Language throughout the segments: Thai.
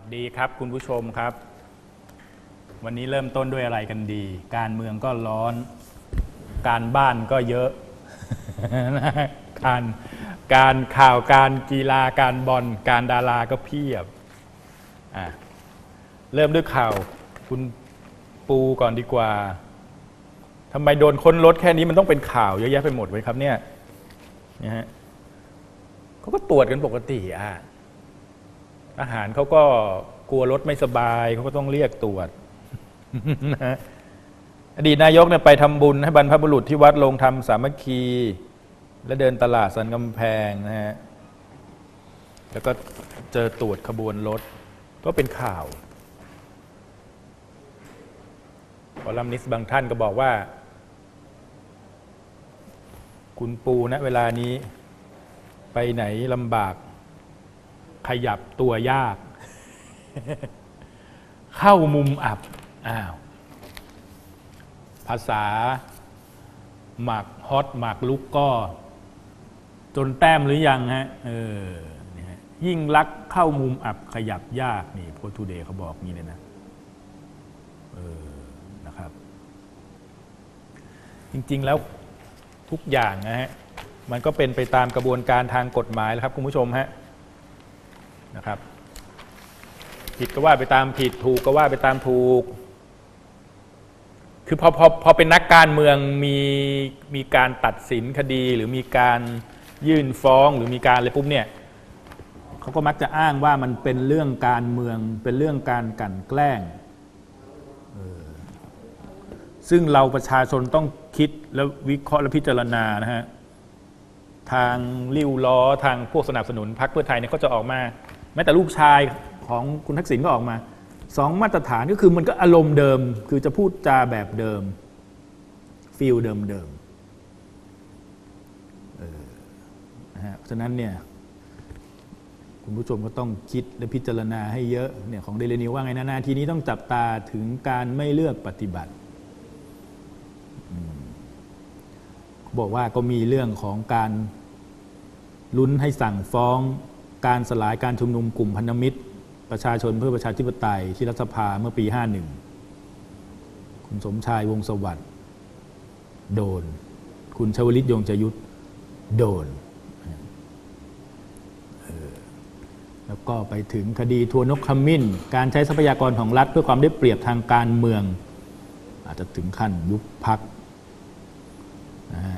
ดีครับคุณผู้ชมครับวันนี้เริ่มต้นด้วยอะไรกันดีการเมืองก็ร้อนการบ้านก็เยอะ การข่าวการกีฬาการบอลการดาราก็เพียบเริ่มด้วยข่าวคุณปูก่อนดีกว่าทำไมโดนค้นรถแค่นี้มันต้องเป็นข่าวเยอะแยะไปหมดเลยครับเนี่ยนะฮะเขาก็ตรวจกันปกติอาหารเขาก็กลัวรถไม่สบายเขาก็ต้องเรียกตรวจ นะอดีตนายกเนี่ยไปทำบุญให้บรรพบุรุษที่วัดลงธรรมสามัคคีและเดินตลาดสันกำแพงนะฮะแล้วก็เจอตรวจขบวนรถก็เป็นข่าวคอลัมนิสต์บางท่านก็บอกว่าคุณปูณเวลานี้ไปไหนลำบากขยับตัวยาก เข้ามุมอับภาษาหมากฮอตหมากลุกก็จนแต้มหรือยังฮะยิ่งลักษณ์เข้ามุมอับขยับยากนี่โพสต์ทูเดย์เขาบอกงี้เลยนะนะครับจริงๆแล้วทุกอย่างนะฮะมันก็เป็นไปตามกระบวนการทางกฎหมายแล้วครับคุณผู้ชมฮะนะครับผิดก็ว่าไปตามผิดถูกก็ว่าไปตามถูกคือพอเป็นนักการเมืองมีการตัดสินคดีหรือมีการยื่นฟ้องหรือมีการอะไรปุ๊บเนี่ยเขาก็มักจะอ้างว่ามันเป็นเรื่องการเมืองเป็นเรื่องการกลั่นแกล้งซึ่งเราประชาชนต้องคิดและวิเคราะห์และพิจารณานะฮะทางริ้วล้อทางพวกสนับสนุนพรรคเพื่อไทยเนี่ยก็จะออกมาแม้แต่ลูกชายของคุณทักษิณก็ออกมาสองมาตรฐานก็คือมันก็อารมณ์เดิมคือจะพูดจาแบบเดิมฟีลเดิมนะฮะเพราะฉะนั้นเนี่ยคุณผู้ชมก็ต้องคิดและพิจารณาให้เยอะเนี่ยของเดลินิวว่าไงนาทีนี้ต้องจับตาถึงการไม่เลือกปฏิบัติบอกว่าก็มีเรื่องของการลุ้นให้สั่งฟ้องการสลายการชุมนุมกลุ่มพันธมิตรประชาชนเพื่อประชาธิปไตยที่รัฐสภาเมื่อปี 51คุณสมชายวงศ์สวัสดิ์โดนคุณชวลิตยงใจยุทธโดนแล้วก็ไปถึงคดีทัวร์นกขมิ้นการใช้ทรัพยากรของรัฐเพื่อความได้เปรียบทางการเมืองอาจจะถึงขั้นยุบพรรคนะฮะ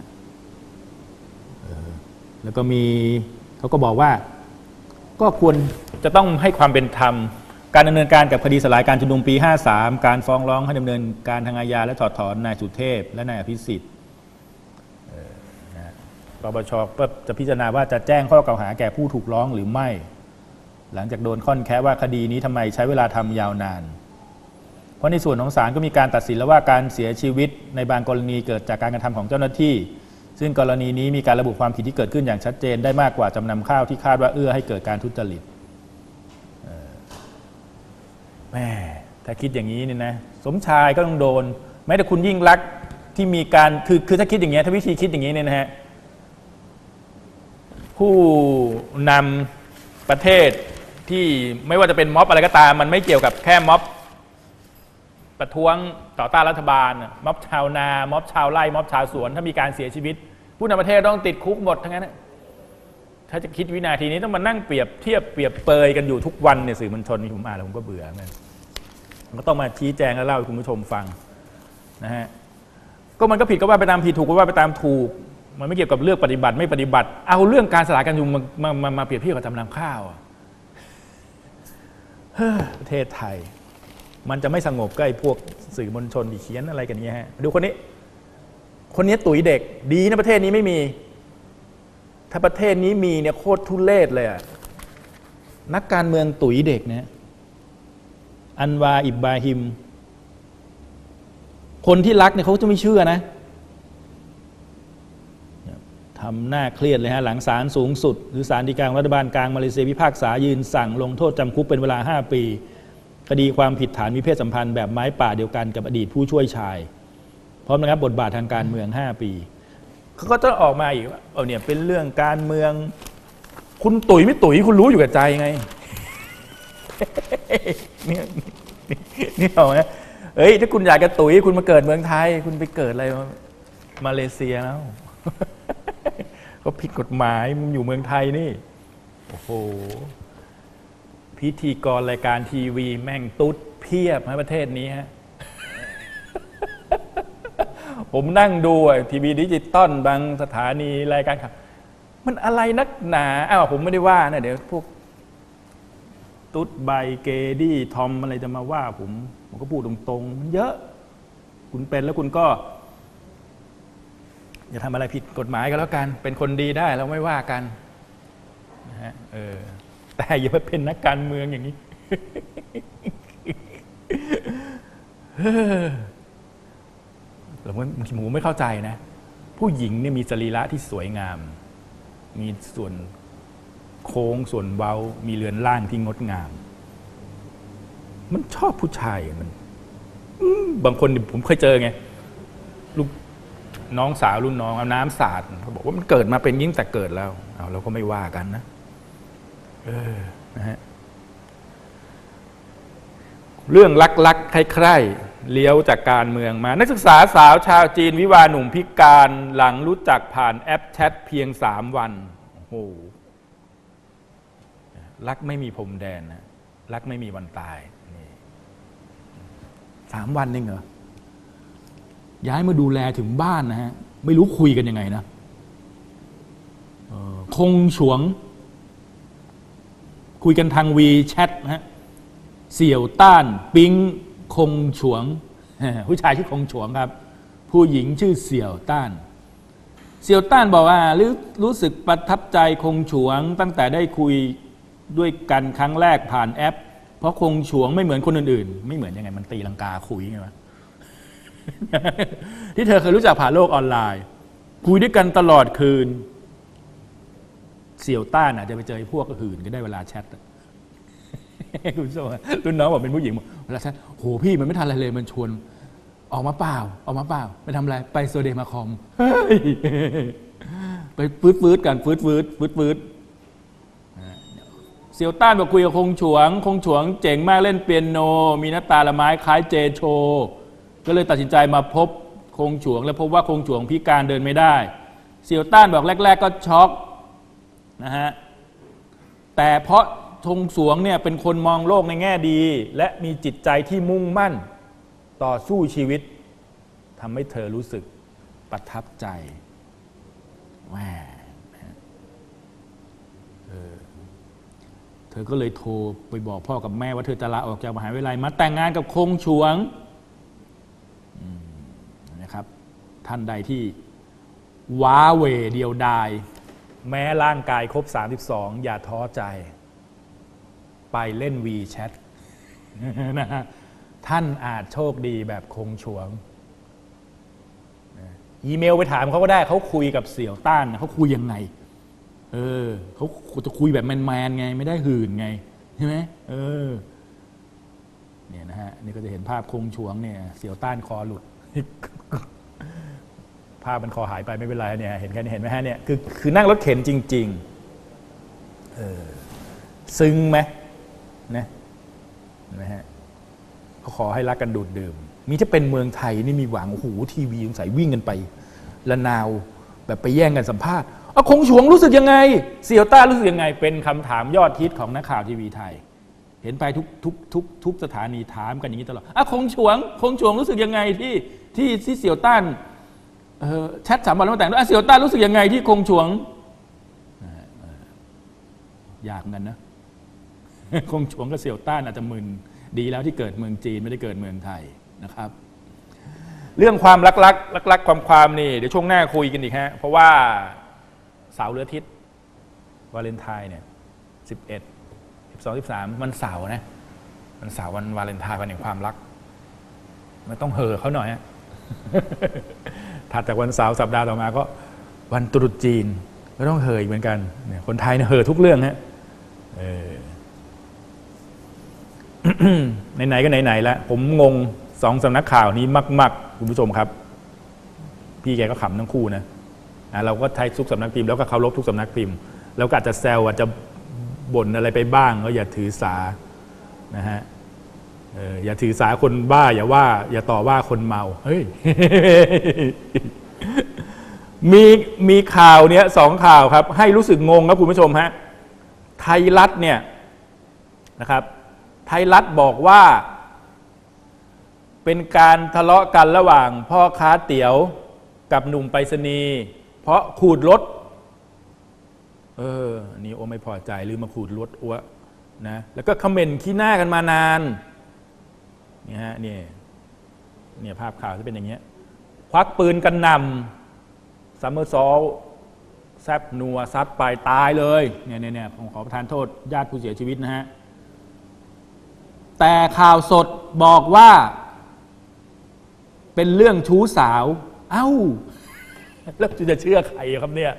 แล้วก็มีเขาก็บอกว่าก็ควรจะต้องให้ความเป็นธรรมการดำเนินการกับคดีสลายการชุมนุมปี 53การฟ้องร้องให้ดำเนินการทางอาญาและถอดถอนนายสุเทพและนายอภิสิทธิ์ปปชก็จะพิจารณาว่าจะแจ้งข้อกล่าวหาแก่ผู้ถูกร้องหรือไม่หลังจากโดนค่อนแค่ว่าคดีนี้ทำไมใช้เวลาทำยาวนานเพราะในส่วนของศาลก็มีการตัดสินแล้วว่าการเสียชีวิตในบางกรณีเกิดจากการกระทำของเจ้าหน้าที่ซึ่งกรณีนี้มีการระบุความผิดที่เกิดขึ้นอย่างชัดเจนได้มากกว่าจำนำข้าวที่คาดว่าเอื้อให้เกิดการทุจริตแม่ถ้าคิดอย่างนี้เนี่ยนะสมชายก็ต้องโดนแม้แต่คุณยิ่งลักษณ์ที่มีการคือถ้าคิดอย่างเงี้ยถ้าวิธีคิดอย่างนี้เนี่ยนะฮะผู้นำประเทศที่ไม่ว่าจะเป็นม็อบอะไรก็ตามมันไม่เกี่ยวกับแค่ม็อบประท้วงต่อต้านรัฐบาลม็อบชาวนาม็อบชาวไร่ม็อบชาวสวนถ้ามีการเสียชีวิตผู้นำประเทศต้องติดคุกหมดทั้งนั้นถ้าจะคิดวินาทีนี้ต้องมานั่งเปรียบเทียบเปรียบเปยกันอยู่ทุกวันในสื่อมวลชนผมอ่านแล้วผมก็เบื่อมันก็ต้องมาชี้แจงและเล่าให้คุณผู้ชมฟังนะฮะก็มันก็ผิดก็ว่าไปตามผิดถูกก็ว่าไปตามถูกมันไม่เกี่ยวกับเรื่องปฏิบัติไม่ปฏิบัติเอาเรื่องการสลายการชุมนุมมาเปรียบเทียบกับจำนำข้าวประเทศไทยมันจะไม่สงบก็ไอ้พวกสื่อมวลชนที่เขียนอะไรกันเงี้ยฮะดูคนนี้ตุ๋ยเด็กดีนะประเทศนี้ไม่มีถ้าประเทศนี้มีเนี่ยโคตรทุเรศเลยอ่ะนักการเมืองตุ๋ยเด็กเนี่ยอันวาอิบบราฮิมคนที่รักเนี่ยเขาจะไม่เชื่อนะทำหน้าเครียดเลยฮะหลังศาลสูงสุดหรือศาลฎีกาของรัฐบาลกลางมาเลเซียพิพากษายืนสั่งลงโทษจำคุกเป็นเวลา5 ปีคดีความผิดฐานมีเพศสัมพันธ์แบบไม้ป่าเดียวกันกับอดีตผู้ช่วยชายพร้อมนะครับบทบาททางการเมือง5 ปีเขาก็จะออกมาอีกว่าเนี่ยเป็นเรื่องการเมืองคุณตุ๋ยไม่ตุ๋ยคุณรู้อยู่กับใจไงนี่เอานะเอ้ยถ้าคุณอยากจะตุ๋ยคุณมาเกิดเมืองไทยคุณไปเกิดอะไรมาเลเซียแล้วก็ผิดกฎหมายมึงอยู่เมืองไทยนี่โอ้โหพิธีกรรายการทีวีแม่งตุ๊ดเพียบในประเทศนี้ฮะผมนั่งดูทีวีดิจิตอลบางสถานีรายการข่าวมันอะไรนักหนาผมไม่ได้ว่านะเดี๋ยวพวกตุ๊ดใบเกดี้ทอมอะไรจะมาว่าผมก็พูดตรงๆมันเยอะคุณเป็นแล้วคุณก็อย่าทำอะไรผิดกฎหมายก็แล้วกันเป็นคนดีได้เราไม่ว่ากันนะฮะแต่อย่าไปเป็นนักการเมืองอย่างนี้ผมไม่เข้าใจนะผู้หญิงเนี่ยมีสรีระที่สวยงามมีส่วนโค้งส่วนเว้ามีเรือนร่างที่งดงามมันชอบผู้ชายมันบางคนผมเคยเจอไงลูกน้องสาวรุ่นน้องเอาน้ำสาดเขาบอกว่ามันเกิดมาเป็นยิ่งแต่เกิดแล้วเราก็ไม่ว่ากันนะนะฮะเรื่องลักๆใคร่ๆเลี้ยวจากการเมืองมานักศึกษาสาวชาวจีนวิวาหนุ่มพิการหลังรู้จักผ่านแอปแชทเพียง3 วันโอ้โหรักไม่มีพรมแดนนะรักไม่มีวันตายนี่3 วันเองเหรอย้ายมาดูแลถึงบ้านนะฮะไม่รู้คุยกันยังไงนะคงฉวงคุยกันทางวีแชทนะฮะเสี่ยวต้านปิ๊งคงฉวงผู้ชายชื่อคงฉวงครับผู้หญิงชื่อเสี่ยวต้านเสี่ยวต้านบอกว่ารู้สึกประทับใจคงฉวงตั้งแต่ได้คุยด้วยกันครั้งแรกผ่านแอปเพราะคงฉวงไม่เหมือนคนอื่นๆไม่เหมือนยังไงมันตีลังกาคุยไงวะ ที่เธอเคยรู้จักผ่านโลกออนไลน์คุยด้วยกันตลอดคืนเสี่ยวต้านอาจจะไปเจอพวกหื่นก็ได้เวลาแชทคุณผู้ชมรุ่นน้องบอกเป็นผู้หญิงเวลาแชทโหพี่มันไม่ทันอะไรเลยมันชวนออกมาเปล่าไปทำอะไรไปโซเดมาคอมไปฟืดกันฟืดเสี่ยวต้านบอกคุยกับคงฉวงเจ๋งมากเล่นเปียโนมีหน้าตาละไม้คล้ายเจโชก็เลยตัดสินใจมาพบคงฉวงแล้วพบว่าคงฉวงพิการเดินไม่ได้เสี่ยวต้านบอกแรกๆก็ช็อกนะฮะแต่เพราะคงฉวงเนี่ยเป็นคนมองโลกในแง่ดีและมีจิตใจที่มุ่งมั่นต่อสู้ชีวิตทำให้เธอรู้สึกประทับใจแหมเธอก็เลยโทรไปบอกพ่อกับแม่ว่าเธอจะลาออกจากมหาวิทยาลัยมาแต่งงานกับคงฉวงนะครับท่านใดที่ว้าเหวเดียวดายแม้ร่างกายครบ32อย่าท้อใจไปเล่น WeChat นะฮะท่านอาจโชคดีแบบคงฉวงอีเมลไปถามเขาก็ได้เขาคุยกับเสี่ยวต้านเขาคุยยังไงเขาจะคุยแบบแมนๆไงไม่ได้หื่นไงใช่ไหมเนี่ยนะฮะนี่ก็จะเห็นภาพคงฉวงเนี่ยเสี่ยวต้านคอหลุดภาพมันคอหายไปไม่เป็นไรเนี่ยเห็นกันเห็นไหมฮะเนี่ยคือนั่งรถเข็นจริงๆซึ้งไหมนะฮะเขาขอให้รักกันดูดดื่มมีจะเป็นเมืองไทยนี่มีหวังโอ้โหทีวีสงสัยวิ่งกันไปละนาวแบบไปแย่งกันสัมภาษณ์คงฉวงรู้สึกยังไงเสี่ยวต้ารู้สึกยังไงเป็นคำถามยอดฮิตของนักข่าวทีวีไทยเห็นไปทุกสถานีถามกันอย่างนี้ตลอดคงฉวงรู้สึกยังไงที่เสี่ยวต้านแชท3 วันแล้วมาแต่งด้วยเสี่ยวต้านรู้สึกยังไงที่คงฉวงยากกันนะคงฉวงกับเสี่ยวต้านอาจจะมึนดีแล้วที่เกิดเมืองจีนไม่ได้เกิดเมืองไทยนะครับเรื่องความรักความนี่เดี๋ยวช่วงหน้าคุยกันอีกฮะเพราะว่าเสาร์หรืออาทิตย์วาเลนไทน์เนี่ย11 12 13วันเสาร์นะวันเสาร์วันวาเลนไทน์วันแห่งความรักมันต้องเห่อเขาหน่อยฮะถัดจากวันเสาร์สัปดาห์ต่อมาก็วันตรุษจีนก็ต้องเห่ออีกเหมือนกันเนี่ยคนไทยเนี่ยเห่อทุกเรื่องฮะไหนๆก็ไหนๆแล้วผมงง2 สำนักข่าวนี้มากๆคุณผู้ชมครับพี่แกก็ขำทั้งคู่นะเราก็ไทยทุกสำนักพิมพ์แล้วก็เคารพทุกสำนักพิมพ์แล้วก็อาจจะแซวอาจจะบ่นอะไรไปบ้างก็อย่าถือสานะฮะอย่าถือสาคนบ้าอย่าต่อว่าคนเมาเฮ้ย มีข่าวเนี้ย2 ข่าวครับให้รู้สึกงงครับคุณผู้ชมฮะไทยรัฐเนี่ยนะครับไทยรัฐบอกว่าเป็นการทะเลาะกันระหว่างพ่อค้าเตี๋ยวกับหนุ่มไปรษณีย์เพราะขูดรถอันนี้โอไม่พอใจหรือมาขูดรถอ้วนะแล้วก็คอมเมนต์ขี้หน้ากันมานานนี่ฮะเนี่ยภาพข่าวจะเป็นอย่างเงี้ยควักปืนกันนำซัมเมอร์ซอลแซบนัวซัดไปตายเลยเนี่ยผมขอประทานโทษญาติผู้เสียชีวิตนะฮะแต่ข่าวสดบอกว่าเป็นเรื่องชู้สาวเอ้าแล้วจะเชื่อใครครับเนี่ย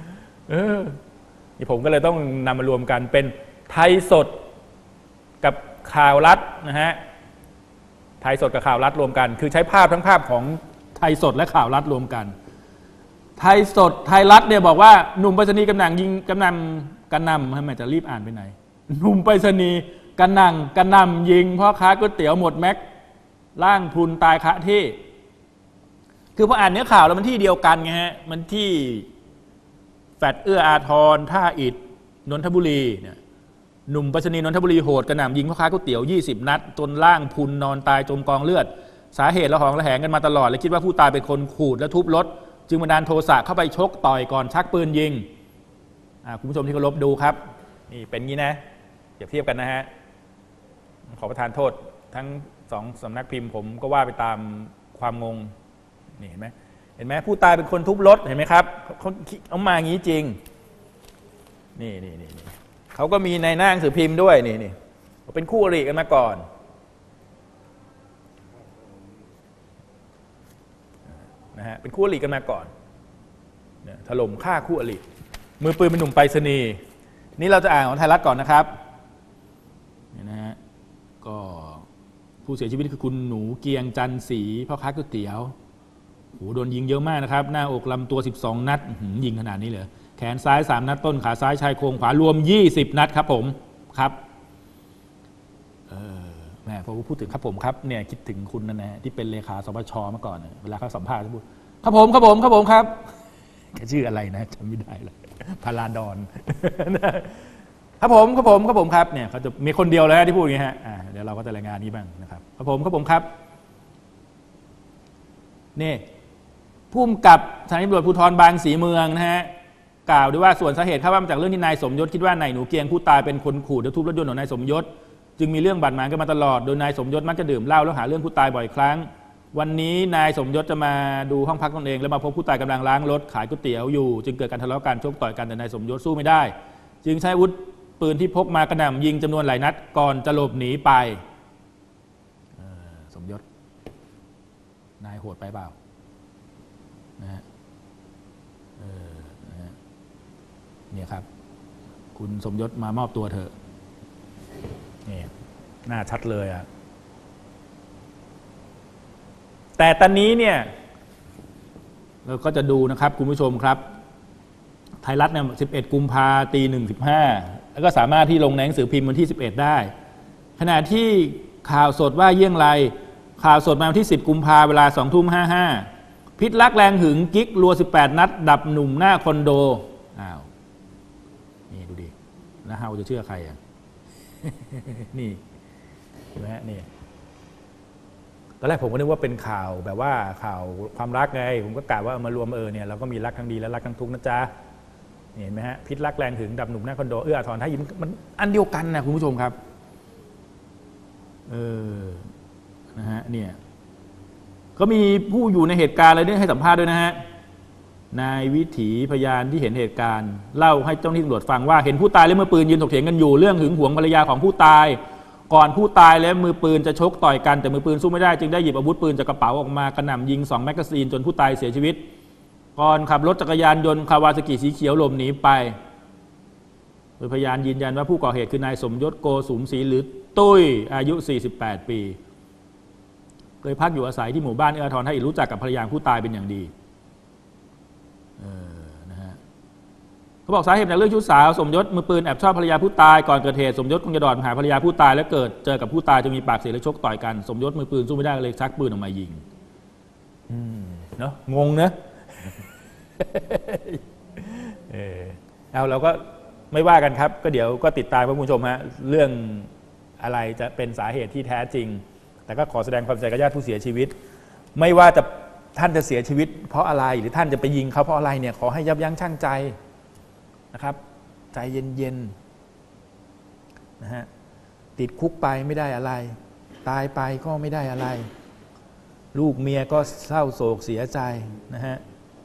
นี่ผมก็เลยต้องนำมารวมกันเป็นไทยสดกับข่าวรัฐนะฮะไทยสดกับข่าวรัฐรวมกันคือใช้ภาพทั้งภาพของไทยสดและข่าวรัฐรวมกันไทยสดไทยรัฐเนี่ยบอกว่าหนุ่มไปรษณีย์กำนันยิงกำนำทำไมจะรีบอ่านไปไหนหนุ่มไปรษณีย์กำนำยิงพ่อค้าก๋วยเตี๋ยวหมดแม็กล่างพรุนตายคะที่คือพออ่านเนื้อข่าวแล้วมันที่เดียวกันไงฮะมันที่แฟดเอื้ออาทรท่าอิฐนนทบุรีเนี่ยหนุ่มไปรษณีย์นนทบุรีโหดกระหน่ำยิงพ่อค้าก๋วยเตี๋ยว20 นัดจนล่างพรุนนอนตายจมกองเลือดสาเหตุระหองระแหงกันมาตลอดและคิดว่าผู้ตายเป็นคนขูดและทุบรถจึงบันดาลโทสะเข้าไปชกต่อยก่อนชักปืนยิงคุณผู้ชมที่เคารพดูครับนี่เป็นงี้นะเปรียบเทียบกันนะฮะขอประทานโทษทั้ง2 สำนักพิมพ์ผมก็ว่าไปตามความงงนี่เห็นไหมผู้ตายเป็นคนทุบรถเห็นไหมครับเขาเอามาอย่างนี้จริงนี่เขาก็มีในหน้าหนังสือพิมพ์ด้วยนี่เป็นคู่อริกันมาก่อนนะฮะเป็นคู่อริกันมาก่อนถล่มฆ่าคู่อริมือปืนเป็นหนุ่มไปรษณีย์นี่เราจะอ่านของไทยรัฐก่อนนะครับนี่นะฮะก็ผู้เสียชีวิตคือคุณหนูเกียงจันศรีพ่อค้าก๋วยเตี๋ยวโหโดนยิงเยอะมากนะครับหน้าอกลำตัว12 นัดยิงขนาดนี้เลยแขนซ้าย3 นัดต้นขาซ้ายชายโครงขวารวม20 นัดครับผมครับแม่พอพูดถึงครับผมครับเนี่ยคิดถึงคุณนั่นนะที่เป็นเลขาสปชเมื่อก่อนเวลาเขาสัมภาษณ์เขาพูดครับผมครับแกชื่ออะไรนะจำไม่ได้เลยพาราดอนครับผมครับเนี่ยเขาจะมีคนเดียวแล้วที่พูดอย่างนี้ฮะเดี๋ยวเราก็จะรายงานนี้บ้างนะครับครับผมครับนี่ผู้กำกับสถานีตำรวจภูธรบางสีเมืองนะฮะกล่าวด้วยว่าส่วนสาเหตุคาดว่ามาจากเรื่องที่นายสมยศคิดว่านายหนูเกียงผู้ตายเป็นคนขูดและทุบรถยนต์ของนายสมยศจึงมีเรื่องบาดหมางกันมาตลอดโดยนายสมยศมักจะดื่มเหล้าแล้วหาเรื่องผู้ตายบ่อยครั้งวันนี้นายสมยศจะมาดูห้องพักตนเองแล้วมาพบผู้ตายกำลังล้างรถขายก๋วยเตี๋ยวอยู่จึงเกิดการทะเลาะกันชกต่อยกันแต่นายสมยศสู้ไม่ได้จึงใช้อาวุธปืนที่พกมากระหน่ำยิงจำนวนหลายนัดก่อนจะหลบหนีไปสมยศนายโหดไปเปล่านะฮะเนี่ยครับคุณสมยศมามอบตัวเถอะนี่หน้าชัดเลยอะแต่ตอนนี้เนี่ยเราก็จะดูนะครับคุณผู้ชมครับไทยรัฐเนี่ย11 กุมภาพันธ์ ตี1:15แล้วก็สามารถที่ลงในหนังสือพิมพ์วันที่11ได้ขณะที่ข่าวสดว่าเยี่ยงไรข่าวสดมาวันที่10 กุมภาพันธ์เวลา 20:55พิษรักแรงหึงกิ๊กรัว18 นัดดับหนุ่มหน้าคอนโดนี่ดูดิแล้วเฮาจะเชื่อใครอ่ะ นี่เห็นไหมนี่ตอนแรกผมก็นึกว่าเป็นข่าวแบบว่าข่าวความรักไงผมก็กล่าวว่ามารวมเนี่ยเราก็มีรักทั้งดีและรักทั้งทุกข์นะจ๊ะเห็นไหมฮะพิษรักแรงหึงดับหนุ่มหน้าคอนโดเอื้ออาทรท่ายิ้มมันอันเดียวกันนะคุณผู้ชมครับนะฮะเนี่ยก็มีผู้อยู่ในเหตุการณ์อะไรนี่ให้สัมภาษณ์ด้วยนะฮะนายวิถีพยานที่เห็นเหตุการณ์เล่าให้เจ้าหน้าที่ตำรวจฟังว่าเห็นผู้ตายและมือปืนยืนถกเถียงกันอยู่เรื่องหึงหวงภรรยาของผู้ตายก่อนผู้ตายและมือปืนจะชกต่อยกันแต่มือปืนสู้ไม่ได้จึงได้หยิบอาวุธปืนจากกระเป๋าออกมากระหน่ำยิง2 แมกกาซีนจนผู้ตายเสียชีวิตก่อนขับรถจักรยานยนต์คาวาซากิสีเขียวหลบหนีไปโดยพยานยืนยันว่าผู้ก่อเหตุคือนายสมยศโกสุมศรีหรือตุ้ยอายุ48 ปีเคยพักอยู่อาศัยที่หมู่บ้านเอื้ออาทรให้รู้จักกับภรรยาผู้ตายเป็นอย่างดีนะฮะเขาบอกสาเหตุจากเรื่องชู้สาวสมยศมือปืนแอบชอบภรรยาผู้ตายก่อนเกิดเหตุสมยศคงจะดอดหาภรรยาผู้ตายแล้วเกิดเจอกับผู้ตายจะมีปากเสียงและชกต่อยกันสมยศมือปืนสู้ไม่ได้เลยชักปืนออกมายิงเนาะงงนะ เอาเราก็ไม่ว่ากันครับก็เดี๋ยวก็ติดตามคุณผู้ชมฮะเรื่องอะไรจะเป็นสาเหตุที่แท้จริงแต่ก็ขอแสดงความเสียใจกับญาติผู้เสียชีวิตไม่ว่าจะท่านจะเสียชีวิตเพราะอะไรหรือท่านจะไปยิงเขาเพราะอะไรเนี่ยขอให้ยับยั้งชั่งใจนะครับใจเย็นๆนะฮะติดคุกไปไม่ได้อะไรตายไปก็ไม่ได้อะไรลูกเมียก็เศร้าโศกเสียใจนะฮะ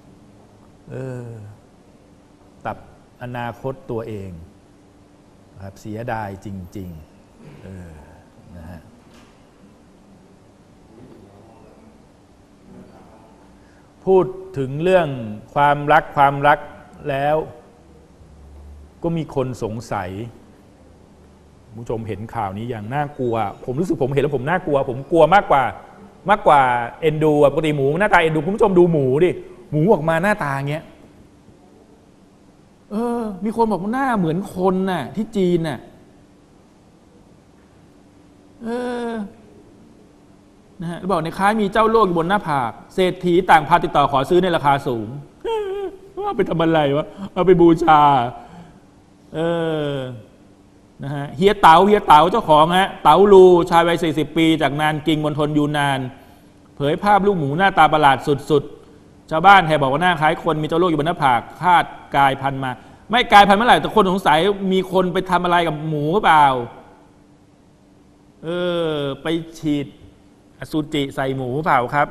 ตัดอนาคตตัวเองครับเสียดายจริงๆนะฮะพูดถึงเรื่องความรักแล้วก็มีคนสงสัยผู้ชมเห็นข่าวนี้อย่างน่ากลัวผมรู้สึกผมเห็นแล้วผมน่ากลัวผมกลัวมากกว่าเอ็นดูปกติหมูหน้าตาเอ็นดูคุณผู้ชมดูหมูดิหมูออกมาหน้าตาเงี้ยมีคนบอกว่าหน้าเหมือนคนน่ะที่จีนน่ะนะฮะบอกในคล้ายมีเจ้าโลกอยู่บนหน้าผากเศรษฐีต่างพาติดต่อขอซื้อในราคาสูงว่าไปทำอะไรวะเอาไปบูชานะฮะเฮียเต๋าเจ้าของฮะเต๋าลูชายวัย40 ปีจากนานกิงมณฑลยูนานเผยภาพลูกหมูหน้าตาประหลาดสุดๆชาวบ้านแห่บอกว่าหน้าคล้ายคนมีเจ้าโลกอยู่บนหน้าผากคาดกายพันธุ์มาไม่กายพันธุ์เมื่อไหร่แต่คนสงสัยมีคนไปทำอะไรกับหมูหรือเปล่าไปฉีดอสุจิใส่หมูเปล่าครับ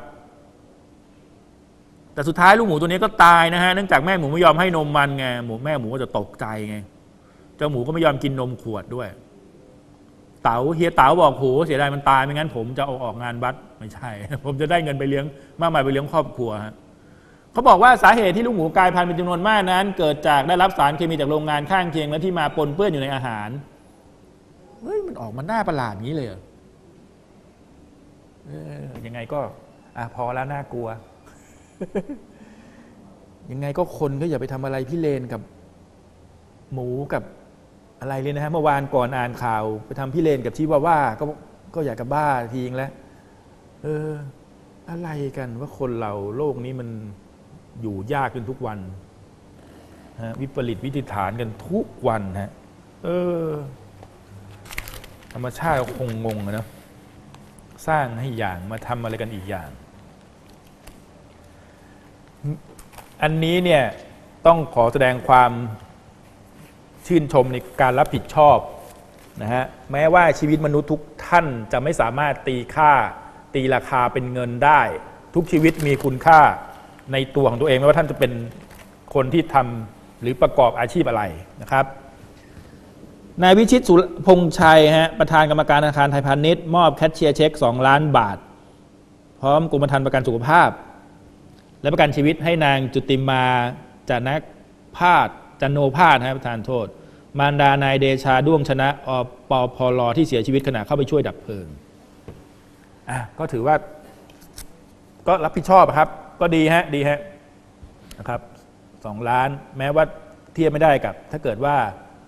แต่สุดท้ายลูกหมูตัวนี้ก็ตายนะฮะเนื่องจากแม่หมูไม่ยอมให้นมมันไงแม่หมูก็จะตกใจไงเจ้าหมูก็ไม่ยอมกินนมขวดด้วยเฮียเต๋าบอกโหเสียดายมันตายไม่งั้นผมจะเอาออกงานวัดไม่ใช่ผมจะได้เงินไปเลี้ยงมากมายไปเลี้ยงครอบครัวฮะเขาบอกว่าสาเหตุที่ลูกหมูกลายพันธุ์เป็นจำนวนมากนั้นเกิดจากได้รับสารเคมีจากโรงงานข้างเคียงและที่มาปนเปื้อนอยู่ในอาหารเฮ้ยมันออกมาหน้าประหลาดงี้เลยยังไงก็พอแล้วน่ากลัว ยังไงก็คนก็อย่าไปทำอะไรพี่เลนกับหมูกับอะไรเลยนะฮะเมื่อวานก่อนอ่านข่าวไปทำพี่เลนกับชิวาว่าก็อยากกับบ้าทีนึงแล้วอะไรกันว่าคนเราโลกนี้มันอยู่ยากขึ้นทุกวันวิปริตวิธีฐานกันทุกวันฮะธรรมชาติคงงงนะสร้างให้อย่างมาทำอะไรกันอีกอย่างอันนี้เนี่ยต้องขอแสดงความชื่นชมในการรับผิดชอบนะฮะแม้ว่าชีวิตมนุษย์ทุกท่านจะไม่สามารถตีราคาเป็นเงินได้ทุกชีวิตมีคุณค่าในตัวของตัวเองไม่ว่าท่านจะเป็นคนที่ทำหรือประกอบอาชีพอะไรนะครับนายวิชิตสุพงษ์ชัยฮะประธานกรรมการธนาคารไทยพาณิชย์มอบแคชเชียร์เช็ค2 ล้านบาทพร้อมกรมธรรม์ประกันสุขภาพและประกันชีวิตให้นางจุติมาจันโนภาสประธานโทษมารดานายเดชาด้วงชนะปพลที่เสียชีวิตขณะเข้าไปช่วยดับเพลิงก็ถือว่าก็รับผิดชอบครับก็ดีฮะนะครับ2 ล้านแม้ว่าเทียบไม่ได้กับถ้าเกิดว่า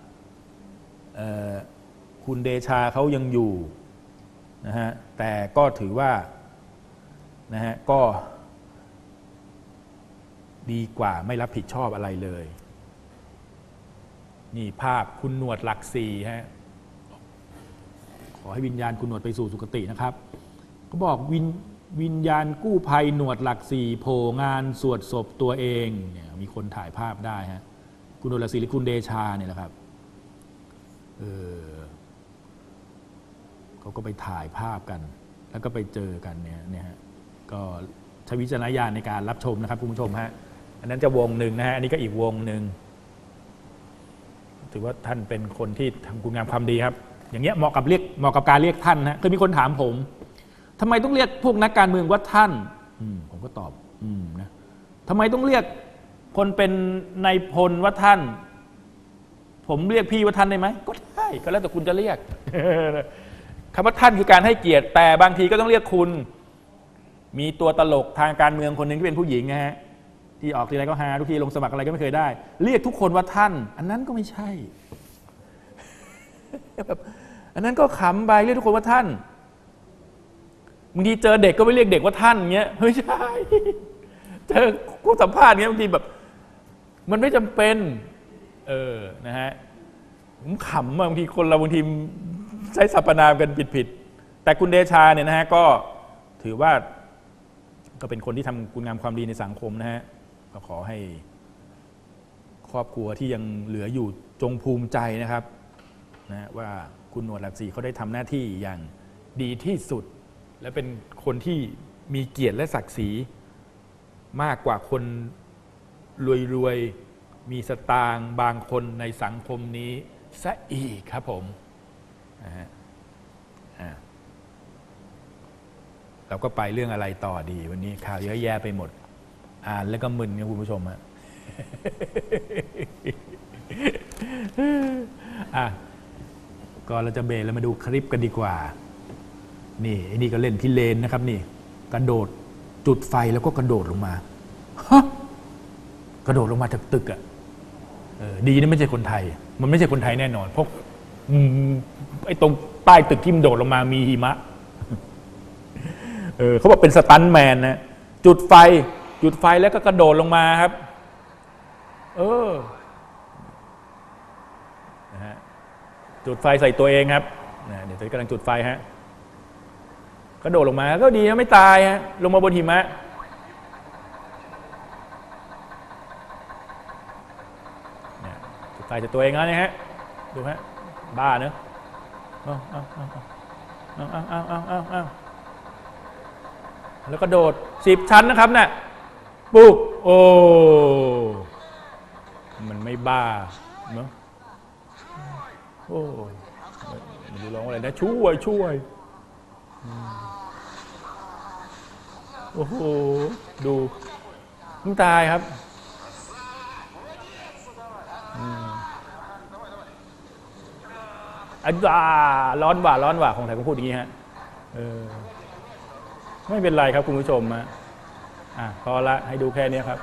คุณเดชาเขายังอยู่นะฮะแต่ก็ถือว่านะฮะก็ดีกว่าไม่รับผิดชอบอะไรเลยนี่ภาพคุณหนวดหลัก4ฮะขอให้วิญญาณคุณหนวดไปสู่สุคตินะครับเขาบอกวิญญาณกู้ภัยหนวดหลัก4โผล่งานสวดศพตัวเองเนี่ยมีคนถ่ายภาพได้ฮะคุณหนวดหลัก4หรือคุณเดชาเนี่ยแหละครับเขาก็ไปถ่ายภาพกันแล้วก็ไปเจอกันเนี่ยฮะก็ใช้วิจารณญาณในการรับชมนะครับคุณผู้ชมฮะอันนั้นจะวงหนึ่งนะฮะอันนี้ก็อีกวงหนึ่งถือว่าท่านเป็นคนที่ทำคุณงามความดีครับอย่างเงี้ยเหมาะกับการเรียกท่านนะเคยมีคนถามผมทำไมต้องเรียกพวกนักการเมืองว่าท่านผมก็ตอบนะทำไมต้องเรียกคนเป็นนายพลว่าท่านผมเรียกพี่ว่าท่านได้ไหมก็ได้ก็แล้วแต่คุณจะเรียก คำว่าท่านคือการให้เกียรติแต่บางทีก็ต้องเรียกคุณมีตัวตลกทางการเมืองคนหนึ่งที่เป็นผู้หญิงนะฮะที่ออกทีไรก็ฮาทุกทีลงสมัครอะไรก็ไม่เคยได้เรียกทุกคนว่าท่านอันนั้นก็ไม่ใช่แบบอันนั้นก็ขำไปเรียกทุกคนว่าท่านบางทีเจอเด็กก็ไม่เรียกเด็กว่าท่านเงี้ยไม่ใช่เจอผู้สัมภาษณ์เงี้ยบางทีแบบมันไม่จำเป็นนะฮะผมขำบางทีคนเราบางทีใช้สรรพนามกันผิดแต่คุณเดชาเนี่ยนะฮะก็ถือว่าก็เป็นคนที่ทำคุณงามความดีในสังคมนะฮะก็ขอให้ครอบครัวที่ยังเหลืออยู่จงภูมิใจนะครับนะว่าคุณหนวดหลักศรีเขาได้ทำหน้าที่อย่างดีที่สุดและเป็นคนที่มีเกียรติและศักดิ์ศรีมากกว่าคนรวยๆมีสตางค์บางคนในสังคมนี้ซะอีกครับผมนะฮะเราก็ไปเรื่องอะไรต่อดีวันนี้ข่าวเยอะแยะไปหมดอ่านแล้วก็มึนนะคุณผู้ชมฮะก่อนเราจะเบรกเรามาดูคลิปกันดีกว่านี่ไอ้นี่ก็เล่นพิเรนนะครับนี่กระโดดจุดไฟแล้วก็กระโดดลงมากระโดดลงมาจากตึกอ่ะดีนะไม่ใช่คนไทยมันไม่ใช่คนไทยแน่นอนเพราะไอ้ตรงใต้ตึกที่มันโดดลงมามีหิมะเขาบอกเป็นสตันท์แมนนะจุดไฟแล้วก็กระโดดลงมาครับนะฮะจุดไฟใส่ตัวเองครับเดี๋ยวตอนนี้กำลังจุดไฟฮะกระโดดลงมาก็ดีนะไม่ตายฮะลงมาบนหิมะจุดไฟใส่ตัวเองแล้วนะฮะดูฮะบ้าเนอะเอาแล้วก็โดด10 ชั้นนะครับน่ะปุ๊บโอ้มันไม่บ้าเนอะโอ้ไม่รู้ร้องอะไรนะช่วยโอ้โหดูมึงตายครับร้อนว่าของไทยก็พูดอย่างนี้ฮะไม่เป็นไรครับคุณผู้ชมพอละให้ดูแค่นี้ครับ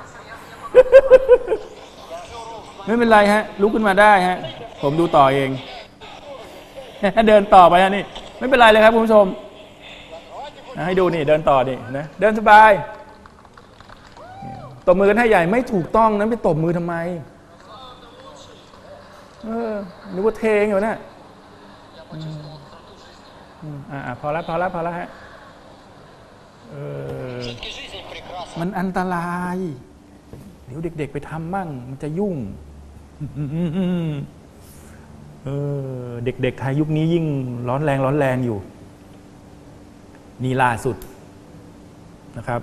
ไม่เป็นไรฮะลุกขึ้นมาได้ฮะผมดูต่อเอง เดินต่อไปฮะนี่ไม่เป็นไรเลยครับคุณผู้ชมให้ดูนี่เดินต่อนี่นะเดินสบายตบมือกันให้ใหญ่ไม่ถูกต้องนั้นไปตบมือทำไมนึกว่าเทงอยู่นะพอละฮะมันอันตรายเดี๋ยวเด็กๆไปทำมั่งมันจะยุ่งเด็กๆไทยยุคนี้ยิ่งร้อนแรงอยู่นี่ล่าสุดนะครับ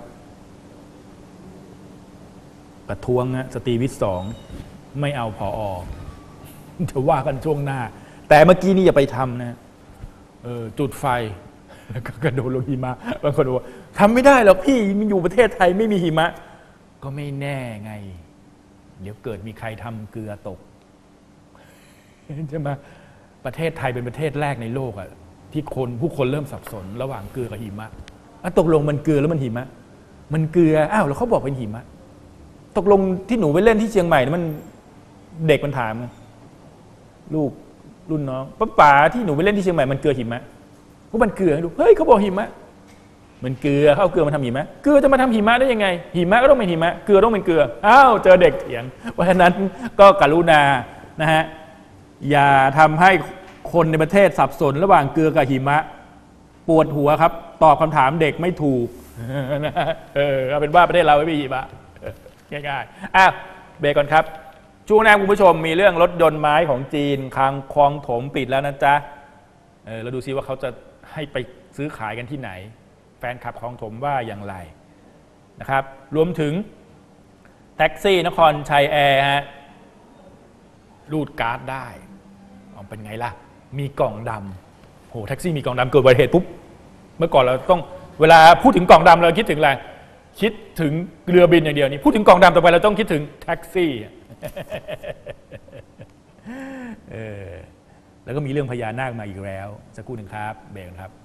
ประท้วงสตรีวิทย์2ไม่เอาผอ.จะว่ากันช่วงหน้าแต่เมื่อกี้นี่อย่าไปทำนะจุดไฟแล้วก็กระโดดลงหิมะบางคนบอกทำไม่ได้หรอกพี่มันอยู่ประเทศไทยไม่มีหิมะก็ไม่แน่ไงเดี๋ยวเกิดมีใครทำเกลือตกใช่ไหมประเทศไทยเป็นประเทศแรกในโลกอะที่ผู้คนเริ่มสับสนระหว่างเกลือกับหิมะตกลงมันเกลือแล้วมันหิมะมันเกลือแล้วเขาบอกเป็นหิมะตกลงที่หนูไปเล่นที่เชียงใหม่มันเด็กมันถามลูกรุ่นน้องป๋าที่หนูไปเล่นที่เชียงใหม่มันเกลือหิมะก็มันเกลือลูกเฮ้ยเขาบอกหิมะมันเกลือเขาเอาเกลือมาทำหิมะเกลือจะมาทำหิมะได้ยังไงหิมะก็ต้องเป็นหิมะเกลือต้องเป็นเกลือเจอเด็กเถียงเพราะฉะนั้นก็กรุณานะฮะอย่าทำให้คนในประเทศสับสนระหว่างเกลือกับหิมะปวดหัวครับตอบคำถามเด็กไม่ถูกเอาเป็นว่าประเทศเราไม่มีหิมะง่ายๆเบรกก่อนครับช่วงหน้าคุณผู้ชมมีเรื่องรถยนต์ไม้ของจีนคลองถมปิดแล้วนะจ๊ะเราดูซิว่าเขาจะให้ไปซื้อขายกันที่ไหนแฟนคลับคลองถมว่าอย่างไรนะครับรวมถึงแท็กซี่นครชัยแอร์ฮะรูดการ์ดได้เป็นไงล่ะมีกล่องดำโหแท็กซี่มีกล่องดำเกิดอุบัติเหตุปุ๊บเมื่อก่อนเราต้องเวลาพูดถึงกล่องดำเราคิดถึงอะไรคิดถึงเรือบินอย่างเดียวนี่พูดถึงกล่องดำต่อไปเราต้องคิดถึงแท็กซี่แล้วก็มีเรื่องพญานาคมาอีกแล้วสักครู่หนึ่งครับเบรกครับ